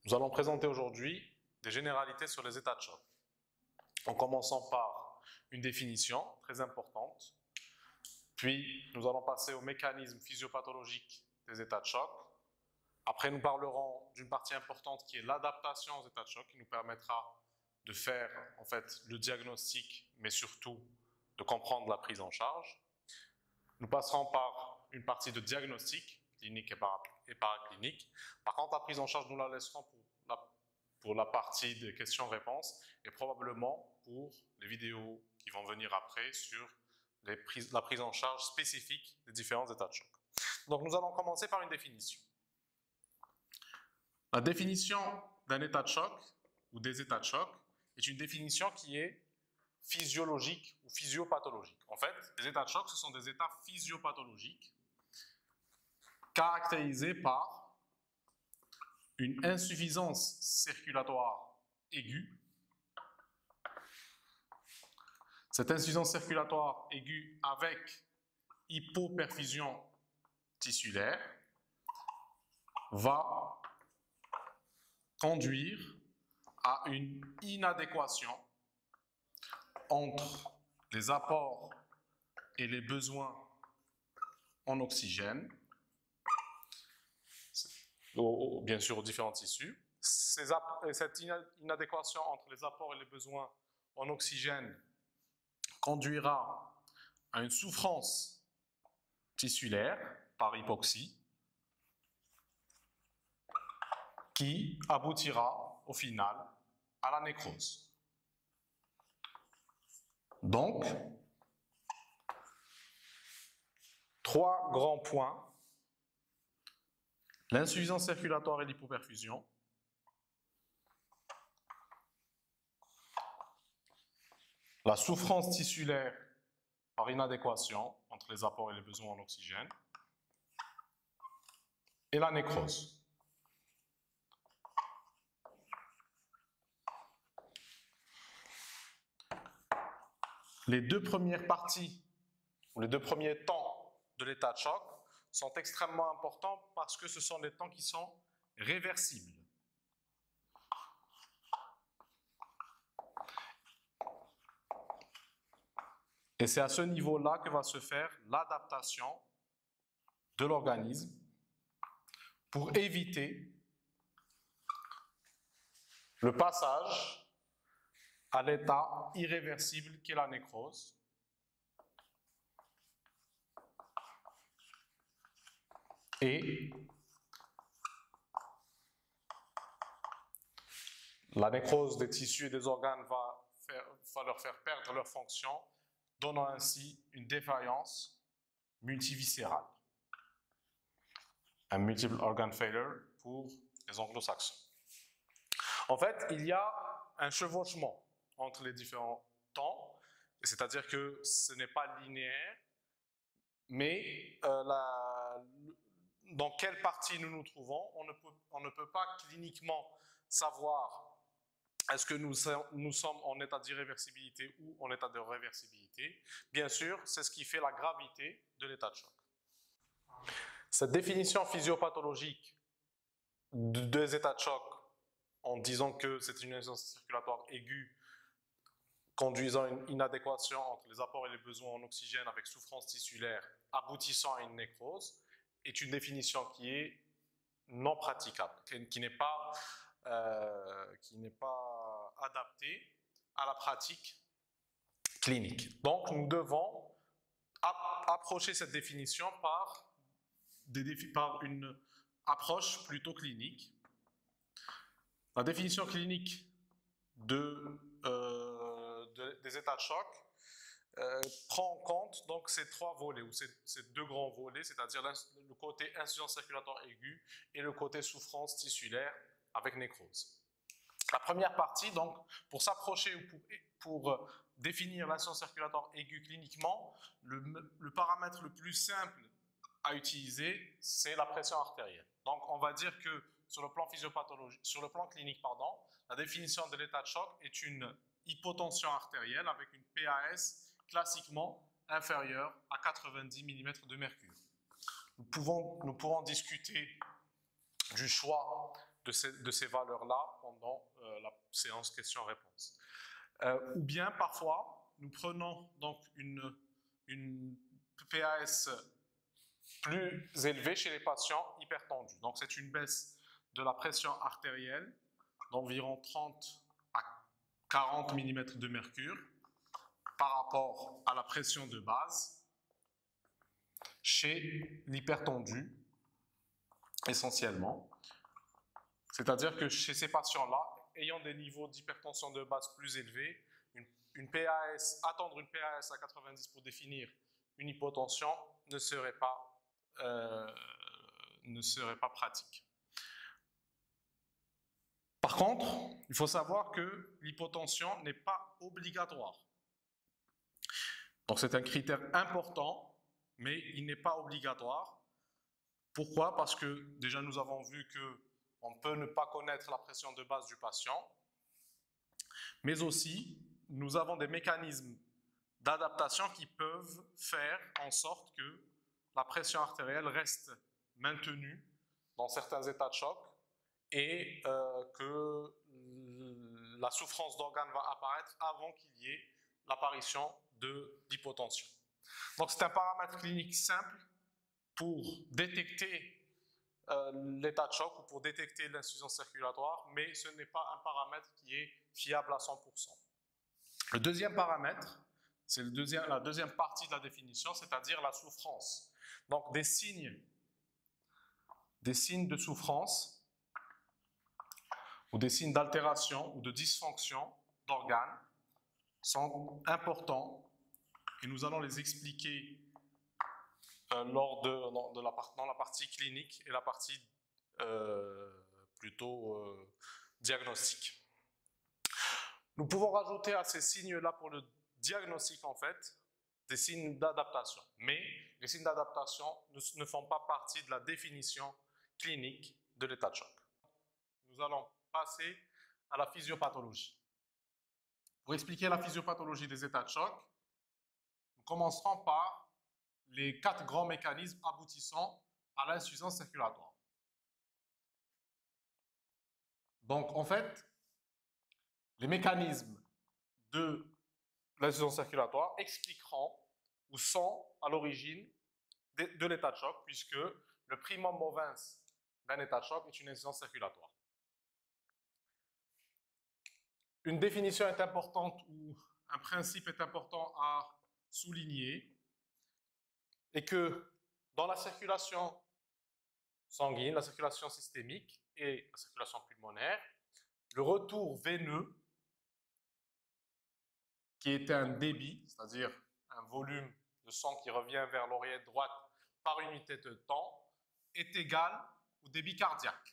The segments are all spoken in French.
Nous allons présenter aujourd'hui des généralités sur les états de choc, en commençant par une définition très importante, puis nous allons passer au mécanisme physiopathologique des états de choc. Après, nous parlerons d'une partie importante qui est l'adaptation aux états de choc, qui nous permettra de faire en fait le diagnostic, mais surtout de comprendre la prise en charge. Nous passerons par une partie de diagnostic, clinique et paraclinique. Par contre, la prise en charge, nous la laisserons pour la partie des questions-réponses et probablement pour les vidéos qui vont venir après sur la prise en charge spécifique des différents états de choc. Donc, nous allons commencer par une définition. La définition d'un état de choc ou des états de choc est une définition qui est physiologique ou physiopathologique. En fait, les états de choc, ce sont des états physiopathologiques caractérisés par une insuffisance circulatoire aiguë. Cette insuffisance circulatoire aiguë avec hypoperfusion tissulaire va conduire à une inadéquation entre les apports et les besoins en oxygène, bien sûr aux différents tissus. Cette inadéquation entre les apports et les besoins en oxygène conduira à une souffrance tissulaire par hypoxie qui aboutira au final à la nécrose. Donc, trois grands points: l'insuffisance circulatoire et l'hypoperfusion, la souffrance tissulaire par inadéquation entre les apports et les besoins en oxygène, et la nécrose. Les deux premières parties, ou les deux premiers temps de l'état de choc sont extrêmement importants parce que ce sont des temps qui sont réversibles. Et c'est à ce niveau-là que va se faire l'adaptation de l'organisme pour éviter le passage à l'état irréversible qu'est la nécrose. Et la nécrose des tissus et des organes va leur faire perdre leur fonction, donnant ainsi une défaillance multiviscérale. Un multiple organ failure pour les anglo-saxons. En fait, il y a un chevauchement entre les différents temps, c'est-à-dire que ce n'est pas linéaire, mais dans quelle partie nous nous trouvons, on ne peut pas cliniquement savoir est-ce que nous sommes en état d'irréversibilité ou en état de réversibilité. Bien sûr, c'est ce qui fait la gravité de l'état de choc. Cette définition physiopathologique des états de choc, en disant que c'est une insuffisance circulatoire aiguë conduisant à une inadéquation entre les apports et les besoins en oxygène avec souffrance tissulaire aboutissant à une nécrose, est une définition qui est non praticable, qui n'est pas adaptée à la pratique clinique. Donc, nous devons approcher cette définition par une approche plutôt clinique. La définition clinique des états de choc prend en compte donc ces trois volets, ou ces deux grands volets, c'est-à-dire le côté insuffisance circulatoire aiguë et le côté souffrance tissulaire avec nécrose. La première partie, donc, pour s'approcher ou pour définir l'insuffisance circulatoire aiguë cliniquement, le paramètre le plus simple à utiliser, c'est la pression artérielle. Donc, on va dire que sur le plan clinique, la définition de l'état de choc est une hypotension artérielle avec une PAS classiquement inférieure à 90 mm de mercure. Nous pourrons discuter du choix de ces valeurs-là pendant la séance questions-réponses. Ou bien, parfois, nous prenons donc une PAS plus élevée chez les patients hypertendus. Donc, c'est une baisse de la pression artérielle d'environ 30 à 40 mm de mercure par rapport à la pression de base chez l'hypertendu, essentiellement. C'est-à-dire que chez ces patients-là, ayant des niveaux d'hypertension de base plus élevés, attendre une PAS à 90 pour définir une hypotension ne serait pas pratique. Par contre, il faut savoir que l'hypotension n'est pas obligatoire. Donc c'est un critère important, mais il n'est pas obligatoire. Pourquoi? Parce que déjà nous avons vu qu'on peut ne pas connaître la pression de base du patient, mais aussi nous avons des mécanismes d'adaptation qui peuvent faire en sorte que la pression artérielle reste maintenue dans certains états de choc et que la souffrance d'organes va apparaître avant qu'il y ait l'apparition d'hypotension. Donc c'est un paramètre clinique simple pour détecter l'état de choc ou pour détecter l'insuffisance circulatoire, mais ce n'est pas un paramètre qui est fiable à 100%. Le deuxième paramètre, c'est la deuxième partie de la définition, c'est-à-dire la souffrance. Donc des signes de souffrance ou des signes d'altération ou de dysfonction d'organes sont importants et nous allons les expliquer dans la partie clinique et la partie plutôt diagnostique. Nous pouvons rajouter à ces signes-là pour le diagnostic en fait des signes d'adaptation, mais les signes d'adaptation ne font pas partie de la définition clinique de l'état de choc. Nous allons passer à la physiopathologie. Pour expliquer la physiopathologie des états de choc, nous commencerons par les 4 grands mécanismes aboutissant à l'insuffisance circulatoire. Donc, en fait, les mécanismes de l'insuffisance circulatoire expliqueront ou sont à l'origine de l'état de choc, puisque le primum movens d'un état de choc est une insuffisance circulatoire. Une définition est importante ou un principe est important à souligner et que dans la circulation sanguine, la circulation systémique et la circulation pulmonaire, le retour veineux, qui est un débit, c'est-à-dire un volume de sang qui revient vers l'oreillette droite par unité de temps, est égal au débit cardiaque.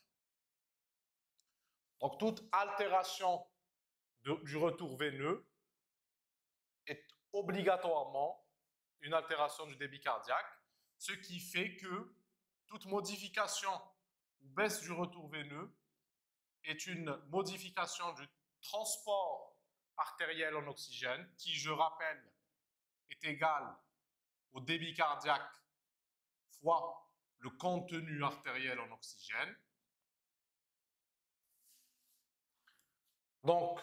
Donc toute altération du retour veineux est obligatoirement une altération du débit cardiaque, ce qui fait que toute modification ou baisse du retour veineux est une modification du transport artériel en oxygène, qui, je rappelle, est égal au débit cardiaque fois le contenu artériel en oxygène. Donc,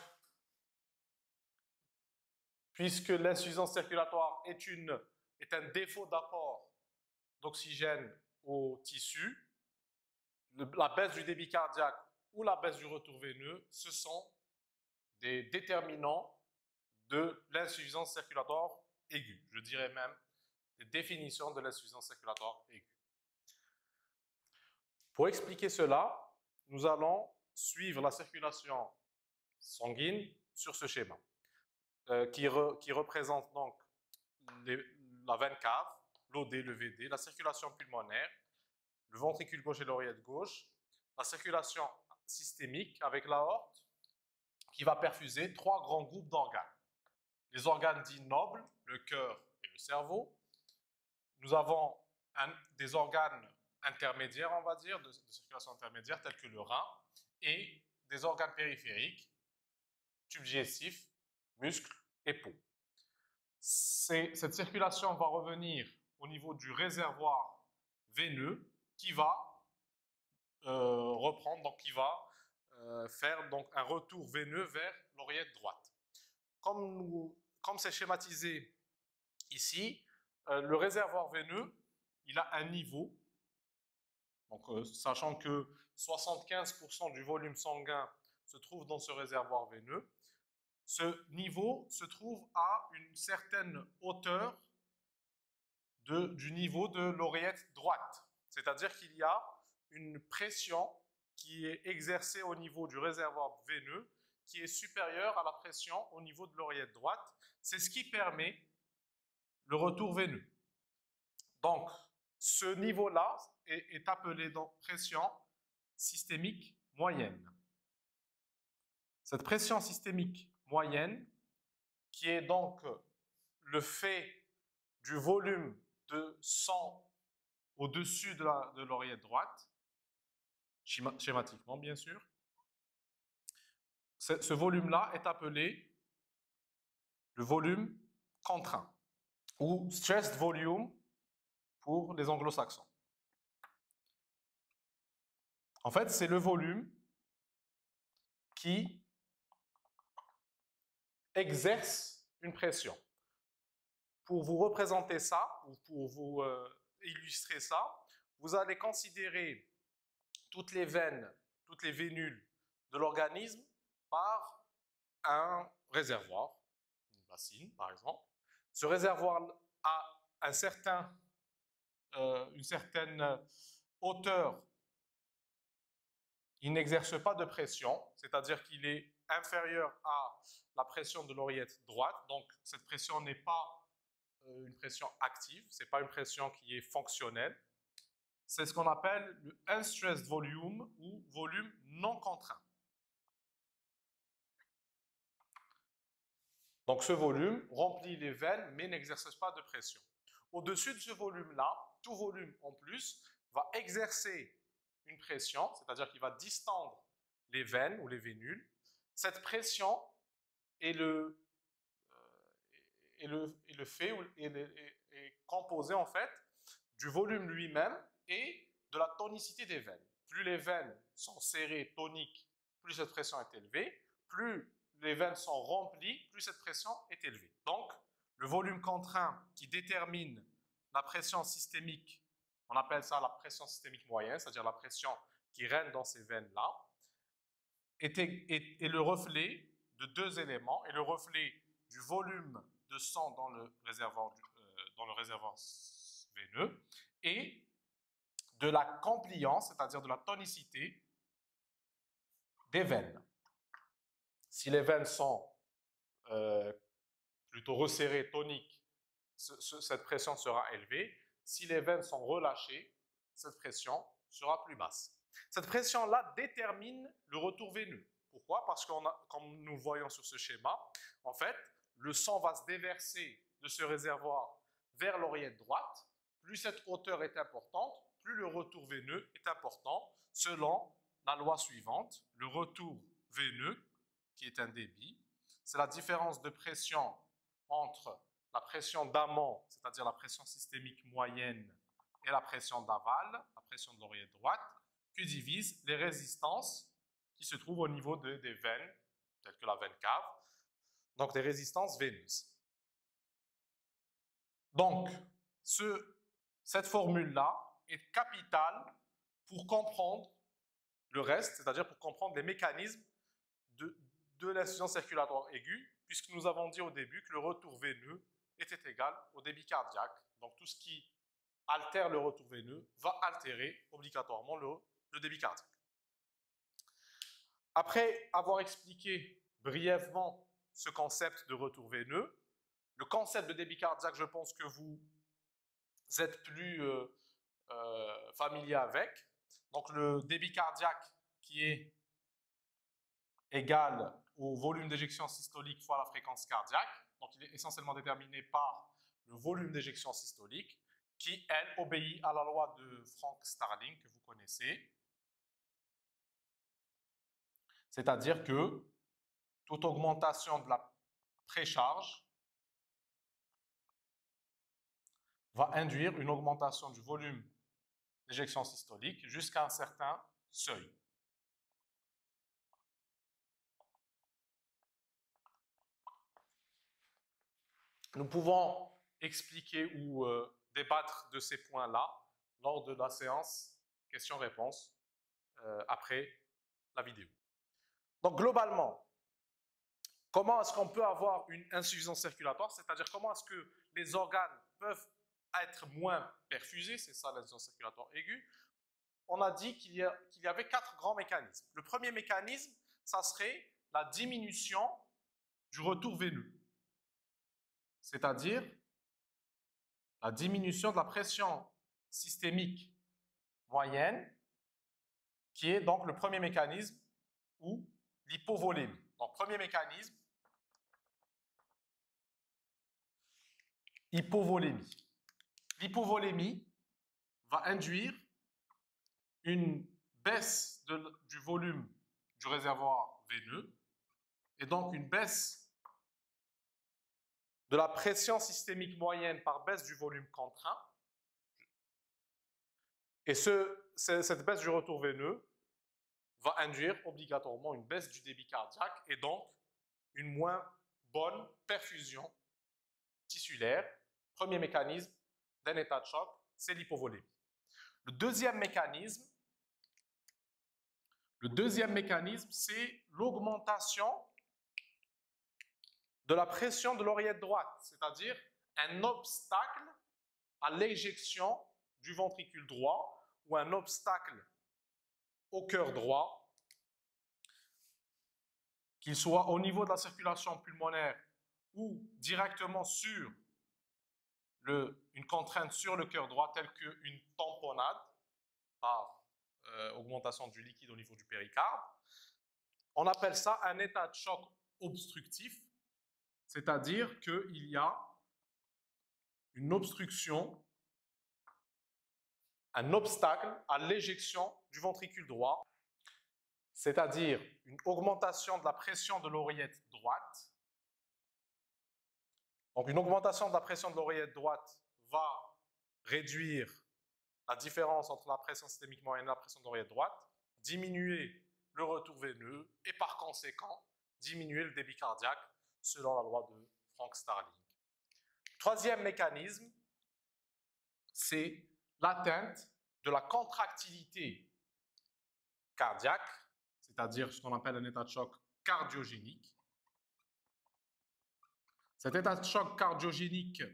puisque l'insuffisance circulatoire est un défaut d'apport d'oxygène au tissu, la baisse du débit cardiaque ou la baisse du retour veineux, ce sont des déterminants de l'insuffisance circulatoire aiguë. Je dirais même des définitions de l'insuffisance circulatoire aiguë. Pour expliquer cela, nous allons suivre la circulation sanguine sur ce schéma, qui représente donc la veine cave, l'OD, le VD, la circulation pulmonaire, le ventricule gauche et l'oreillette gauche, la circulation systémique avec l'aorte, qui va perfuser 3 grands groupes d'organes. Les organes dits nobles, le cœur et le cerveau. Nous avons des organes intermédiaires, on va dire, de circulation intermédiaire, tels que le rein, et des organes périphériques, tube digestif, muscles et peau. Cette circulation va revenir au niveau du réservoir veineux qui va reprendre, donc qui va faire donc, un retour veineux vers l'oreillette droite. Comme c'est schématisé ici, le réservoir veineux, il a un niveau. Donc, sachant que 75% du volume sanguin se trouve dans ce réservoir veineux, ce niveau se trouve à une certaine hauteur du niveau de l'oreillette droite. C'est-à-dire qu'il y a une pression qui est exercée au niveau du réservoir veineux qui est supérieure à la pression au niveau de l'oreillette droite. C'est ce qui permet le retour veineux. Donc, ce niveau-là est appelé donc pression systémique moyenne. Cette pression systémique moyenne, qui est donc le fait du volume de sang au-dessus de l'oreillette droite, schématiquement bien sûr, ce volume-là est appelé le volume contraint, ou stressed volume pour les anglo-saxons. En fait, c'est le volume qui exerce une pression. Pour vous représenter ça, ou pour vous illustrer ça, vous allez considérer toutes les veines, toutes les vénules de l'organisme par un réservoir, une bassine par exemple. Ce réservoir a une certaine hauteur. Il n'exerce pas de pression, c'est-à-dire qu'il est inférieur à la pression de l'oreillette droite. Donc, cette pression n'est pas une pression active, ce n'est pas une pression qui est fonctionnelle. C'est ce qu'on appelle le unstressed volume ou volume non contraint. Donc, ce volume remplit les veines mais n'exerce pas de pression. Au-dessus de ce volume-là, tout volume en plus va exercer une pression, c'est-à-dire qu'il va distendre les veines ou les vénules. Cette pression est composée en fait du volume lui-même et de la tonicité des veines. Plus les veines sont serrées, toniques, plus cette pression est élevée. Plus les veines sont remplies, plus cette pression est élevée. Donc, le volume contraint qui détermine la pression systémique, on appelle ça la pression systémique moyenne, c'est-à-dire la pression qui règne dans ces veines-là, est le reflet de deux éléments, et le reflet du volume de sang dans le réservoir veineux et de la compliance, c'est-à-dire de la tonicité des veines. Si les veines sont plutôt resserrées, toniques, cette pression sera élevée. Si les veines sont relâchées, cette pression sera plus basse. Cette pression-là détermine le retour veineux. Pourquoi? Parce que, comme nous voyons sur ce schéma, en fait, le sang va se déverser de ce réservoir vers l'oreillette droite. Plus cette hauteur est importante, plus le retour veineux est important, selon la loi suivante. Le retour veineux, qui est un débit, c'est la différence de pression entre la pression d'amont, c'est-à-dire la pression systémique moyenne, et la pression d'aval, la pression de l'oreillette droite, que divisent les résistances qui se trouvent au niveau des veines, telles que la veine cave, donc des résistances veineuses. Donc, cette formule-là est capitale pour comprendre le reste, c'est-à-dire pour comprendre les mécanismes de l'insuffisance circulatoire aiguë, puisque nous avons dit au début que le retour veineux était égal au débit cardiaque. Donc, tout ce qui altère le retour veineux va altérer obligatoirement le débit cardiaque. Après avoir expliqué brièvement ce concept de retour veineux, le concept de débit cardiaque, je pense que vous êtes plus familier avec. Donc, le débit cardiaque qui est égal au volume d'éjection systolique fois la fréquence cardiaque. Donc, il est essentiellement déterminé par le volume d'éjection systolique qui, elle, obéit à la loi de Frank-Starling que vous connaissez. C'est-à-dire que toute augmentation de la précharge va induire une augmentation du volume d'éjection systolique jusqu'à un certain seuil. Nous pouvons expliquer ou débattre de ces points-là lors de la séance questions-réponses après la vidéo. Donc, globalement, comment est-ce qu'on peut avoir une insuffisance circulatoire? C'est-à-dire comment est-ce que les organes peuvent être moins perfusés? C'est ça l'insuffisance circulatoire aiguë. On a dit qu'il y avait 4 grands mécanismes. Le premier mécanisme, ça serait la diminution du retour veineux. C'est-à-dire la diminution de la pression systémique moyenne, qui est donc le premier mécanisme, ou l'hypovolémie. Donc, premier mécanisme, hypovolémie. L'hypovolémie va induire une baisse du volume du réservoir veineux et donc une baisse de la pression systémique moyenne par baisse du volume contraint. Et cette baisse du retour veineux va induire obligatoirement une baisse du débit cardiaque et donc une moins bonne perfusion tissulaire. Premier mécanisme d'un état de choc, c'est l'hypovolémie. Le deuxième mécanisme, c'est l'augmentation de la pression de l'oreillette droite, c'est-à-dire un obstacle à l'éjection du ventricule droit ou un obstacle au cœur droit, qu'il soit au niveau de la circulation pulmonaire ou directement sur une contrainte sur le cœur droit, telle qu'une tamponnade par augmentation du liquide au niveau du péricarde. On appelle ça un état de choc obstructif, c'est-à-dire qu'il y a une obstruction, un obstacle à l'éjection du ventricule droit, c'est-à-dire une augmentation de la pression de l'oreillette droite. Donc, une augmentation de la pression de l'oreillette droite va réduire la différence entre la pression systémique moyenne et la pression de l'oreillette droite, diminuer le retour veineux et par conséquent, diminuer le débit cardiaque selon la loi de Frank-Starling. Troisième mécanisme, c'est l'atteinte de la contractilité cardiaque, c'est-à-dire ce qu'on appelle un état de choc cardiogénique. Cet état de choc cardiogénique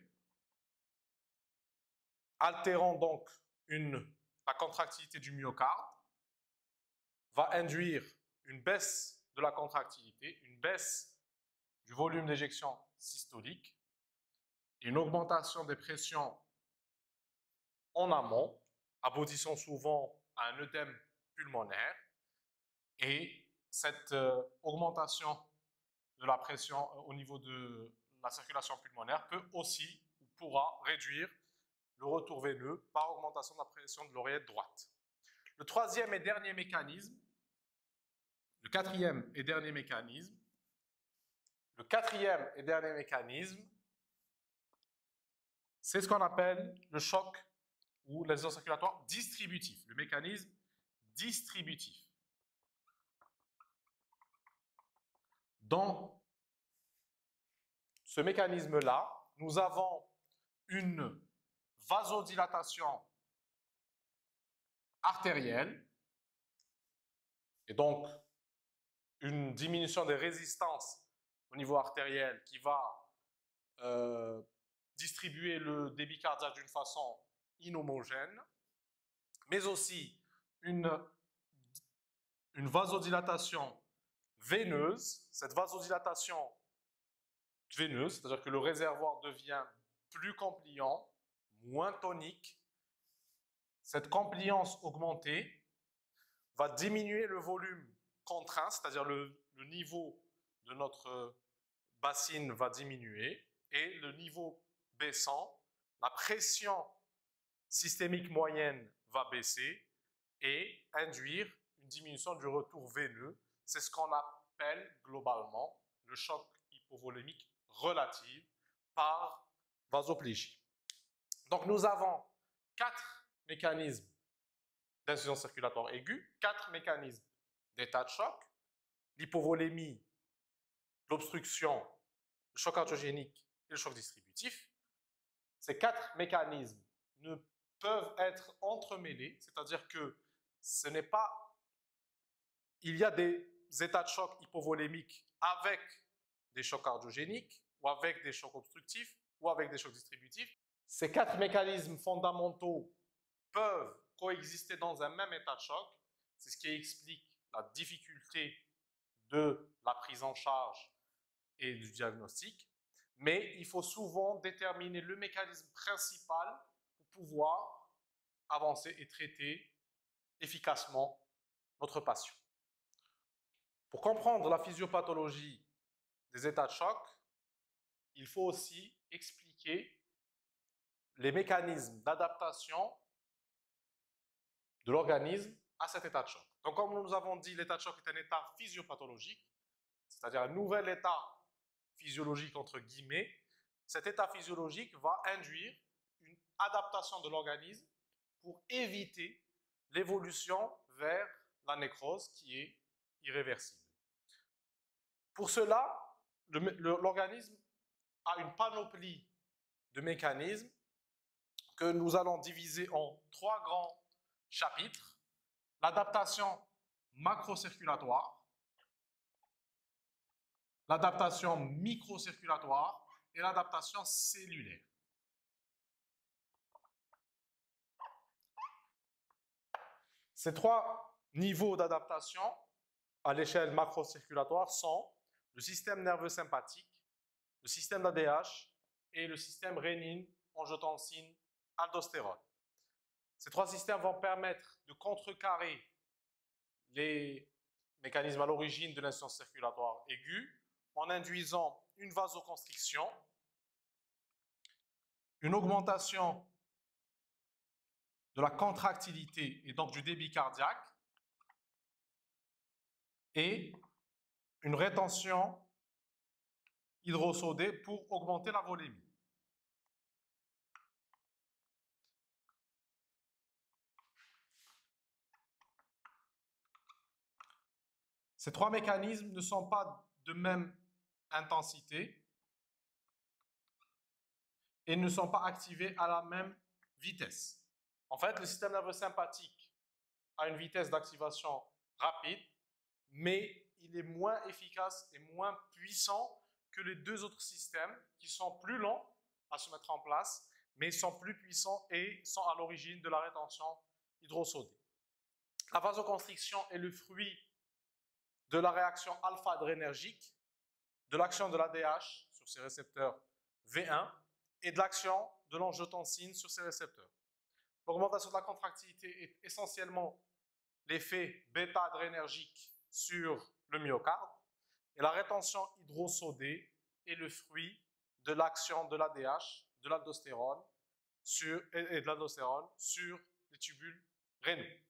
altérant donc la contractilité du myocarde va induire une baisse de la contractilité, une baisse du volume d'éjection systolique, et une augmentation des pressions en amont, aboutissant souvent à un œdème pulmonaire. Et cette augmentation de la pression au niveau de la circulation pulmonaire peut aussi ou pourra réduire le retour veineux par augmentation de la pression de l'oreillette droite. Le quatrième et dernier mécanisme, c'est ce qu'on appelle le choc ou l'insuffisance circulatoire distributif, le mécanisme distributif. Dans ce mécanisme-là, nous avons une vasodilatation artérielle et donc une diminution des résistances au niveau artériel qui va distribuer le débit cardiaque d'une façon inhomogène, mais aussi une vasodilatation veineuse. Cette vasodilatation veineuse, c'est-à-dire que le réservoir devient plus compliant, moins tonique. Cette compliance augmentée va diminuer le volume contraint, c'est-à-dire le niveau de notre bassine va diminuer, et le niveau baissant, la pression systémique moyenne va baisser et induire une diminution du retour veineux. C'est ce qu'on appelle globalement le choc hypovolémique relatif par vasoplégie. Donc nous avons 4 mécanismes d'insuffisance circulatoire aiguë, 4 mécanismes d'état de choc, l'hypovolémie, l'obstruction, le choc cardiogénique et le choc distributif. Ces 4 mécanismes ne peuvent être entremêlés, c'est-à-dire que ce n'est pas... Il y a des états de choc hypovolémiques avec des chocs cardiogéniques ou avec des chocs obstructifs ou avec des chocs distributifs. Ces 4 mécanismes fondamentaux peuvent coexister dans un même état de choc. C'est ce qui explique la difficulté de la prise en charge et du diagnostic. Mais il faut souvent déterminer le mécanisme principal pour pouvoir avancer et traiter efficacement notre patient. Pour comprendre la physiopathologie des états de choc, il faut aussi expliquer les mécanismes d'adaptation de l'organisme à cet état de choc. Donc, comme nous avons dit, l'état de choc est un état physiopathologique, c'est-à-dire un nouvel état physiologique entre guillemets. Cet état physiologique va induire une adaptation de l'organisme pour éviter l'évolution vers la nécrose qui est irréversible. Pour cela, l'organisme a une panoplie de mécanismes que nous allons diviser en 3 grands chapitres. L'adaptation macrocirculatoire, l'adaptation microcirculatoire et l'adaptation cellulaire. Ces 3 niveaux d'adaptation à l'échelle macrocirculatoire sont le système nerveux sympathique, le système d'ADH et le système rénine, angiotensine, aldostérone. Ces 3 systèmes vont permettre de contrecarrer les mécanismes à l'origine de l'insuffisance circulatoire aiguë en induisant une vasoconstriction, une augmentation de la contractilité et donc du débit cardiaque et une rétention hydrosodée pour augmenter la volémie. Ces 3 mécanismes ne sont pas de même intensité et ne sont pas activés à la même vitesse. En fait, le système nerveux sympathique a une vitesse d'activation rapide, mais il est moins efficace et moins puissant que les 2 autres systèmes qui sont plus lents à se mettre en place, mais sont plus puissants et sont à l'origine de la rétention hydrosodée. La vasoconstriction est le fruit de la réaction alpha-adrénergique, de l'action de l'ADH sur ses récepteurs V1 et de l'action de l'angiotensine sur ses récepteurs. L'augmentation de la contractilité est essentiellement l'effet bêta-adrénergique sur le myocarde et la rétention hydrosodée est le fruit de l'action de l'ADH, de l'aldostérone et de l'aldostérone sur les tubules rénaux.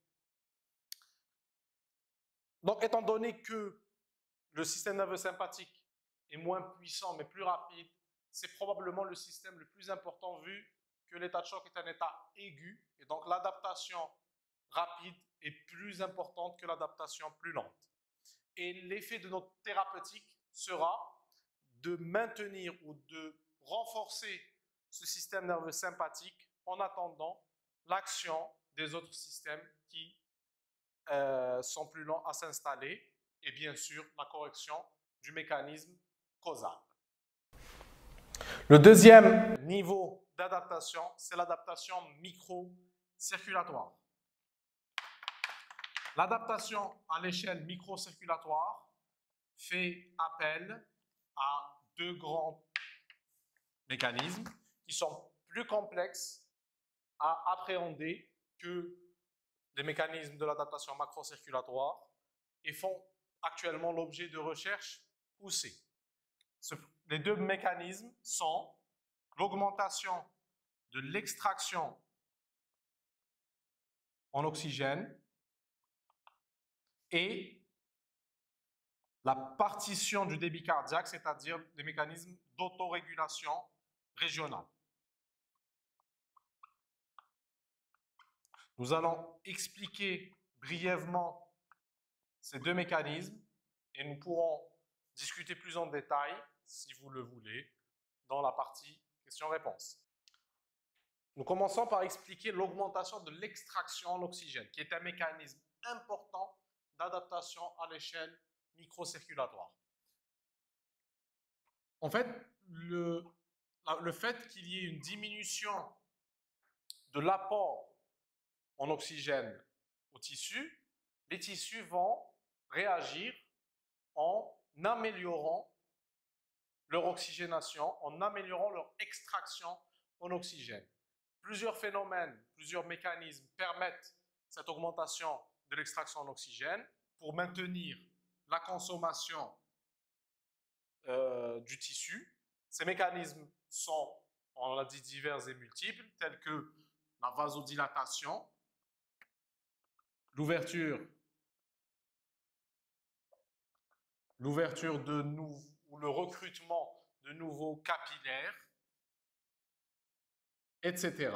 Donc, étant donné que le système nerveux sympathique est moins puissant mais plus rapide, c'est probablement le système le plus important vu que l'état de choc est un état aigu et donc l'adaptation rapide est plus importante que l'adaptation plus lente. Et l'effet de notre thérapeutique sera de maintenir ou de renforcer ce système nerveux sympathique en attendant l'action des autres systèmes qui sont plus lents à s'installer et bien sûr la correction du mécanisme causal. Le deuxième niveau d'adaptation, c'est l'adaptation microcirculatoire. L'adaptation à l'échelle microcirculatoire fait appel à 2 grands mécanismes qui sont plus complexes à appréhender que les mécanismes de l'adaptation macrocirculatoire et font actuellement l'objet de recherches poussées. Les 2 mécanismes sont l'augmentation de l'extraction en oxygène et la partition du débit cardiaque, c'est-à-dire des mécanismes d'autorégulation régionale. Nous allons expliquer brièvement ces deux mécanismes et nous pourrons discuter plus en détail, si vous le voulez, dans la partie questions-réponses. Nous commençons par expliquer l'augmentation de l'extraction en oxygène, qui est un mécanisme important d'adaptation à l'échelle microcirculatoire. En fait, le fait qu'il y ait une diminution de l'apport en oxygène aux tissus, les tissus vont réagir en améliorant leur oxygénation, en améliorant leur extraction en oxygène. Plusieurs phénomènes, plusieurs mécanismes permettent cette augmentation de l'extraction en oxygène pour maintenir la consommation du tissu. Ces mécanismes sont, on l'a dit, divers et multiples, tels que la vasodilatation, l'ouverture ou le recrutement de nouveaux capillaires, etc.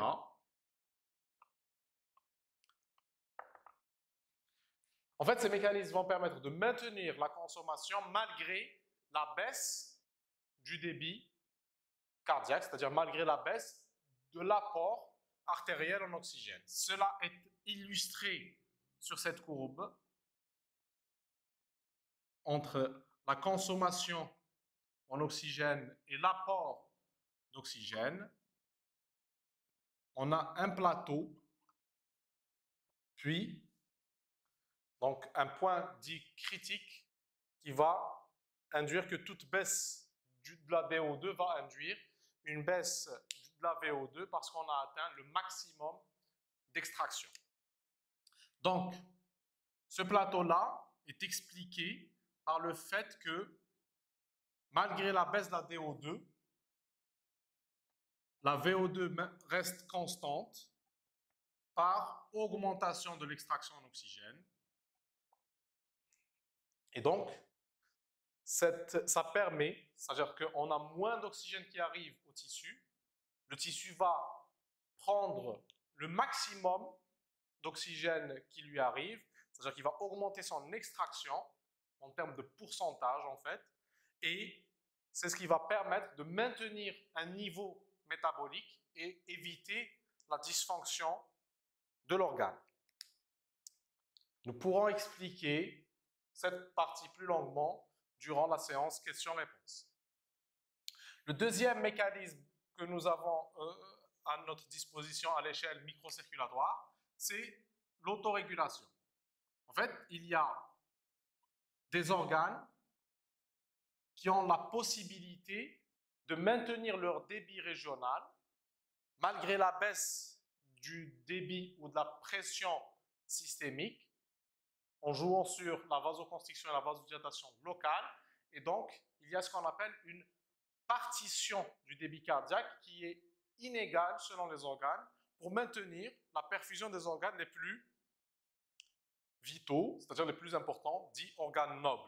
En fait, ces mécanismes vont permettre de maintenir la consommation malgré la baisse du débit cardiaque, c'est-à-dire malgré la baisse de l'apport artériel en oxygène. Cela est illustré sur cette courbe entre la consommation en oxygène et l'apport d'oxygène. On a un plateau, puis donc un point dit critique qui va induire que toute baisse de la VO2 va induire une baisse de la VO2 parce qu'on a atteint le maximum d'extraction. Donc, ce plateau-là est expliqué par le fait que malgré la baisse de la VO2, la VO2 reste constante par augmentation de l'extraction en oxygène. Et donc, ça permet, c'est-à-dire qu'on a moins d'oxygène qui arrive au tissu, le tissu va prendre le maximum d'oxygène qui lui arrive, c'est-à-dire qu'il va augmenter son extraction en termes de pourcentage en fait, et c'est ce qui va permettre de maintenir un niveau métabolique et éviter la dysfonction de l'organe. Nous pourrons expliquer cette partie plus longuement durant la séance questions-réponses. Le deuxième mécanisme que nous avons à notre disposition à l'échelle microcirculatoire, c'est l'autorégulation. En fait, il y a des organes qui ont la possibilité de maintenir leur débit régional malgré la baisse du débit ou de la pression systémique, en jouant sur la vasoconstriction et la vasodilatation locale. Et donc, il y a ce qu'on appelle une partition du débit cardiaque qui est inégale selon les organes pour maintenir la perfusion des organes les plus vitaux, c'est-à-dire les plus importants, dits organes nobles.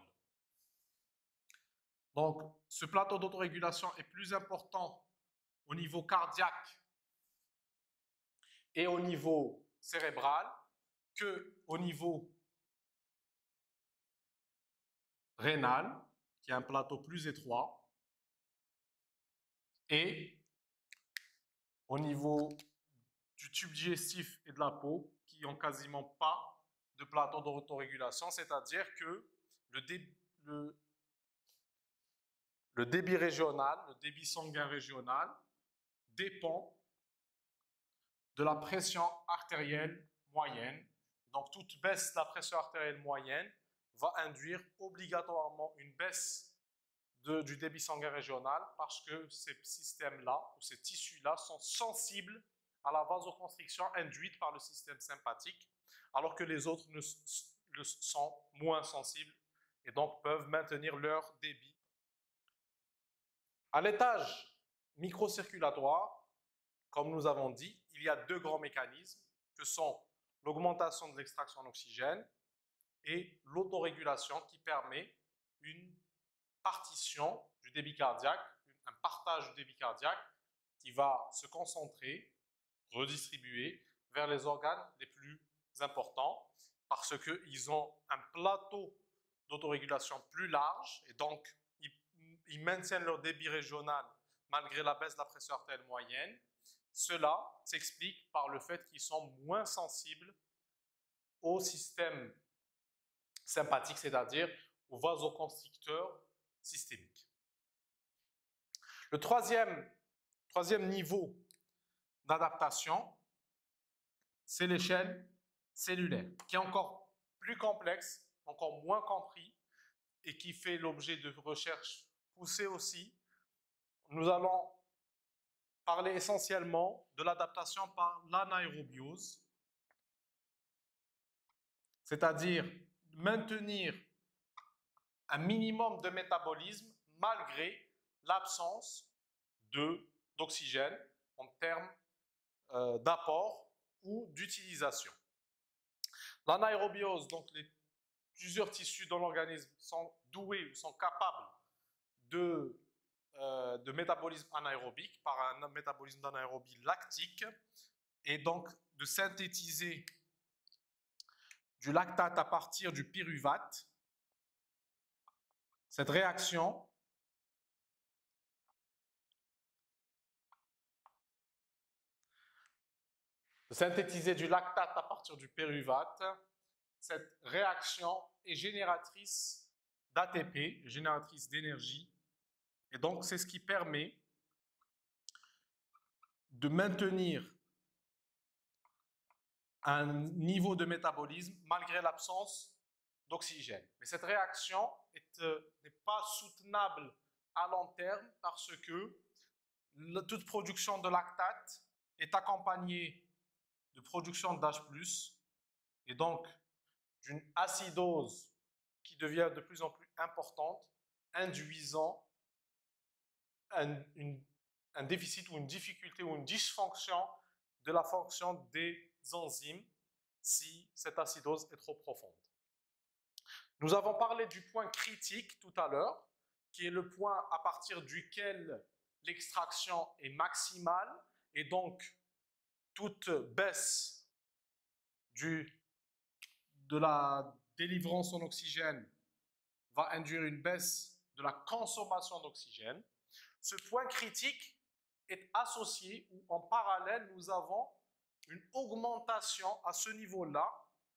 Donc, ce plateau d'autorégulation est plus important au niveau cardiaque et au niveau cérébral qu'au niveau rénal, qui est un plateau plus étroit, et au niveau du tube digestif et de la peau, qui n'ont quasiment pas de plateau d'autorégulation, c'est-à-dire que le débit régional, le débit sanguin régional, dépend de la pression artérielle moyenne. Donc, toute baisse de la pression artérielle moyenne va induire obligatoirement une baisse du débit sanguin régional parce que ces systèmes-là, ou ces tissus-là, sont sensibles à la vasoconstriction induite par le système sympathique, alors que les autres le sont moins sensibles et donc peuvent maintenir leur débit. À l'étage microcirculatoire, comme nous avons dit, il y a deux grands mécanismes que sont l'augmentation de l'extraction en oxygène et l'autorégulation qui permet une partition du débit cardiaque, un partage du débit cardiaque qui va se concentrer, redistribuer vers les organes les plus importants parce qu'ils ont un plateau d'autorégulation plus large et donc ils maintiennent leur débit régional malgré la baisse de la pression artérielle moyenne. Cela s'explique par le fait qu'ils sont moins sensibles au système sympathique, c'est-à-dire aux vasoconstricteurs systémiques. Le troisième niveau d'adaptation, c'est l'échelle cellulaire, qui est encore plus complexe, encore moins compris, et qui fait l'objet de recherches poussées aussi. Nous allons parler essentiellement de l'adaptation par l'anaérobiose, c'est-à-dire maintenir un minimum de métabolisme malgré l'absence d'oxygène en termes d'apport ou d'utilisation. L'anaérobiose, donc plusieurs tissus dans l'organisme sont doués ou sont capables de métabolisme anaérobique par un métabolisme d'anaérobie lactique et donc de synthétiser du lactate à partir du pyruvate. Cette réaction de synthétiser du lactate à partir du pyruvate, cette réaction est génératrice d'ATP, génératrice d'énergie, et donc c'est ce qui permet de maintenir un niveau de métabolisme malgré l'absence d'oxygène. Mais cette réaction n'est pas soutenable à long terme parce que toute production de lactate est accompagnée de production d'H+, et donc d'une acidose qui devient de plus en plus importante, induisant un déficit ou une difficulté ou une dysfonction de la fonction des enzymes si cette acidose est trop profonde. Nous avons parlé du point critique tout à l'heure, qui est le point à partir duquel l'extraction est maximale et donc toute baisse de la délivrance en oxygène va induire une baisse de la consommation d'oxygène. Ce point critique est associé ou en parallèle, nous avons une augmentation à ce niveau-là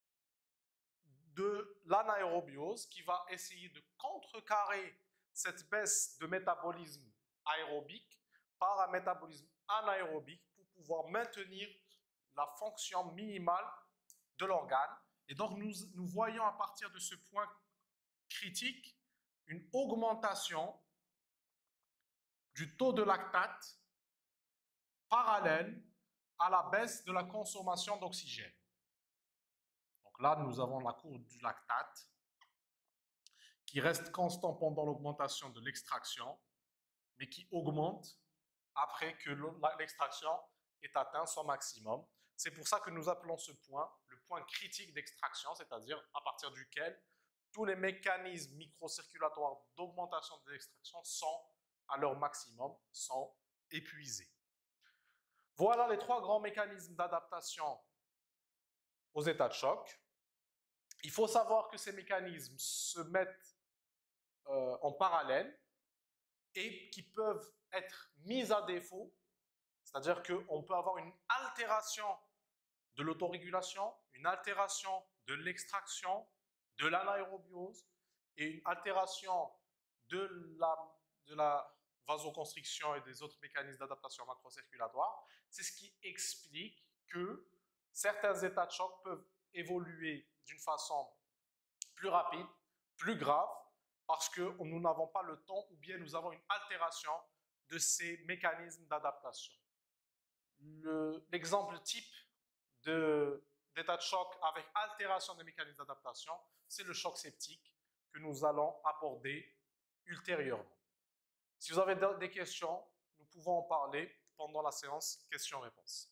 de l'anaérobiose qui va essayer de contrecarrer cette baisse de métabolisme aérobique par un métabolisme anaérobique pour pouvoir maintenir la fonction minimale de l'organe. Et donc nous voyons à partir de ce point critique une augmentation du taux de lactate parallèle à la baisse de la consommation d'oxygène. Donc là, nous avons la courbe du lactate qui reste constant pendant l'augmentation de l'extraction, mais qui augmente après que l'extraction ait atteint son maximum. C'est pour ça que nous appelons ce point le point critique d'extraction, c'est-à-dire à partir duquel tous les mécanismes microcirculatoires d'augmentation de l'extraction sont à leur maximum, sont épuisés. Voilà les trois grands mécanismes d'adaptation aux états de choc. Il faut savoir que ces mécanismes se mettent en parallèle et qui peuvent être mis à défaut, c'est-à-dire qu'on peut avoir une altération de l'autorégulation, une altération de l'extraction, de l'anaérobiose et une altération de la vasoconstriction et des autres mécanismes d'adaptation macrocirculatoire. C'est ce qui explique que certains états de choc peuvent évoluer d'une façon plus rapide, plus grave, parce que nous n'avons pas le temps ou bien nous avons une altération de ces mécanismes d'adaptation. L'exemple type d'état de choc avec altération des mécanismes d'adaptation, c'est le choc septique que nous allons aborder ultérieurement. Si vous avez des questions, nous pouvons en parler pendant la séance questions-réponses.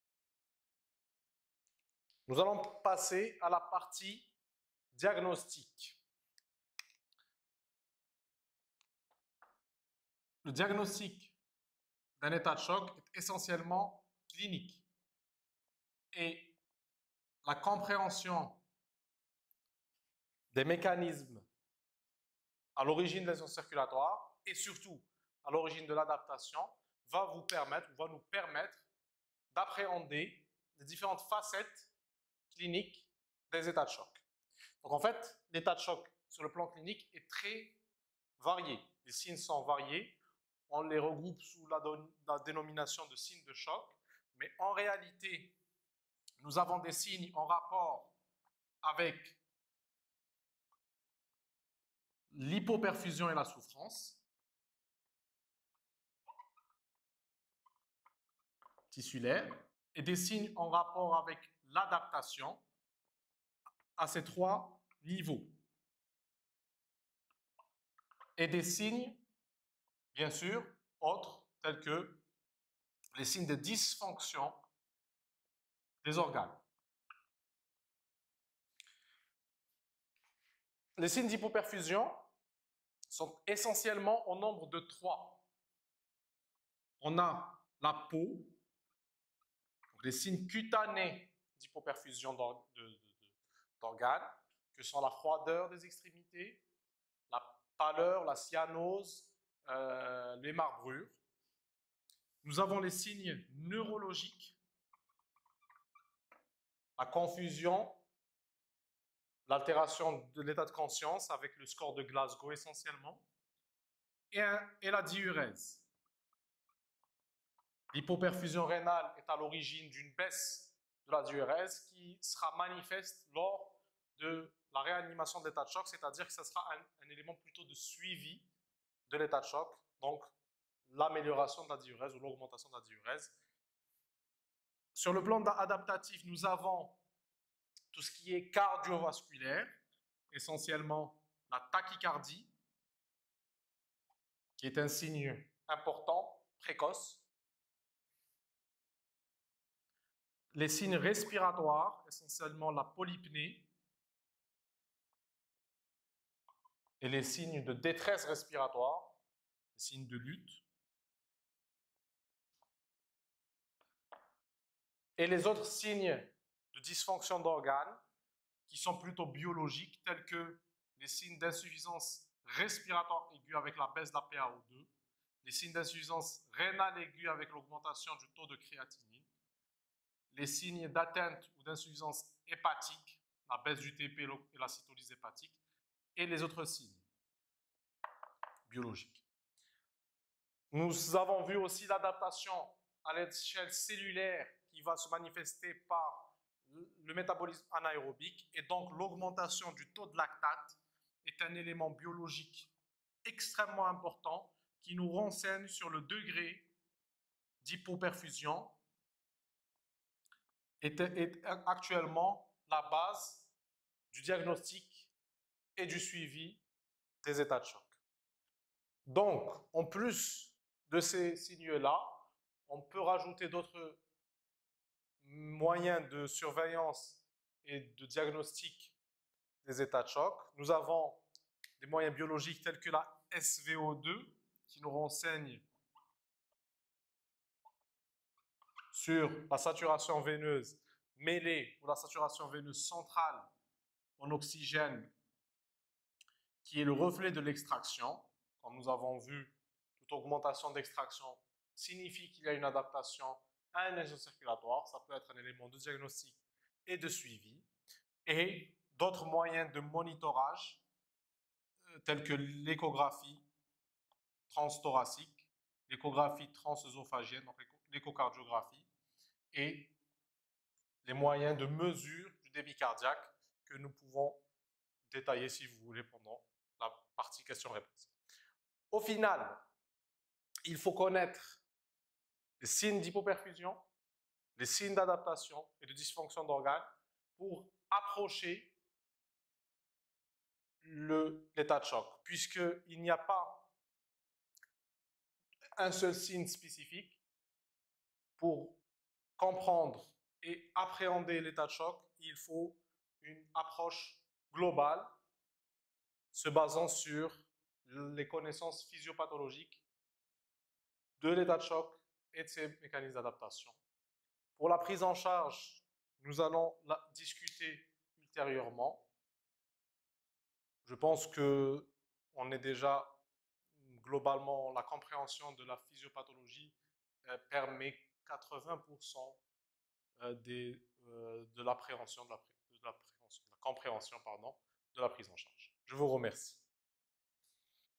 Nous allons passer à la partie diagnostic. Le diagnostic d'un état de choc est essentiellement clinique et la compréhension des mécanismes à l'origine des lésions circulatoires et surtout à l'origine de l'adaptation va nous permettre d'appréhender les différentes facettes cliniques des états de choc. Donc en fait, l'état de choc sur le plan clinique est très varié. Les signes sont variés. On les regroupe sous la dénomination de signes de choc. Mais en réalité, nous avons des signes en rapport avec l'hypoperfusion et la souffrance tissulaire et des signes en rapport avec l'adaptation à ces trois niveaux. Et des signes, bien sûr, autres, tels que les signes de dysfonction des organes. Les signes d'hypoperfusion sont essentiellement au nombre de 3. On a la peau, donc les signes cutanés d'hypoperfusion d'organes, que sont la froideur des extrémités, la pâleur, la cyanose, les marbrures. Nous avons les signes neurologiques, la confusion, l'altération de l'état de conscience avec le score de Glasgow essentiellement, et la diurèse. L'hypoperfusion rénale est à l'origine d'une baisse de la diurèse qui sera manifeste lors de la réanimation de l'état de choc, c'est-à-dire que ce sera un élément plutôt de suivi de l'état de choc, donc l'amélioration de la diurèse ou l'augmentation de la diurèse. Sur le plan adaptatif, nous avons tout ce qui est cardiovasculaire, essentiellement la tachycardie, qui est un signe important, précoce. Les signes respiratoires, essentiellement la polypnée, et les signes de détresse respiratoire, les signes de lutte. Et les autres signes de dysfonction d'organes, qui sont plutôt biologiques, tels que les signes d'insuffisance respiratoire aiguë avec la baisse de la PaO2, les signes d'insuffisance rénale aiguë avec l'augmentation du taux de créatinine, les signes d'atteinte ou d'insuffisance hépatique, la baisse du TP et la cytolyse hépatique, et les autres signes biologiques. Nous avons vu aussi l'adaptation à l'échelle cellulaire qui va se manifester par le métabolisme anaérobique et donc l'augmentation du taux de lactate est un élément biologique extrêmement important qui nous renseigne sur le degré d'hypoperfusion est actuellement la base du diagnostic et du suivi des états de choc. Donc, en plus de ces signes-là, on peut rajouter d'autres moyens de surveillance et de diagnostic des états de choc. Nous avons des moyens biologiques tels que la SVO2 qui nous renseigne sur la saturation veineuse mêlée ou la saturation veineuse centrale en oxygène qui est le reflet de l'extraction. Comme nous avons vu, toute augmentation d'extraction signifie qu'il y a une adaptation à un lésion circulatoire. Ça peut être un élément de diagnostic et de suivi. Et d'autres moyens de monitorage, tels que l'échographie transthoracique, l'échographie transœsophagienne, donc l'échocardiographie, et les moyens de mesure du débit cardiaque que nous pouvons détailler, si vous voulez, pendant la partie questions-réponses. Au final, il faut connaître les signes d'hypoperfusion, les signes d'adaptation et de dysfonction d'organes pour approcher l'état de choc, puisqu'il n'y a pas un seul signe spécifique. Pour comprendre et appréhender l'état de choc, il faut une approche globale se basant sur les connaissances physiopathologiques de l'état de choc et de ses mécanismes d'adaptation. Pour la prise en charge nous allons la discuter ultérieurement. Je pense que on est déjà globalement, la compréhension de la physiopathologie permet 80% de l'appréhension, de la compréhension, pardon, de la prise en charge. Je vous remercie.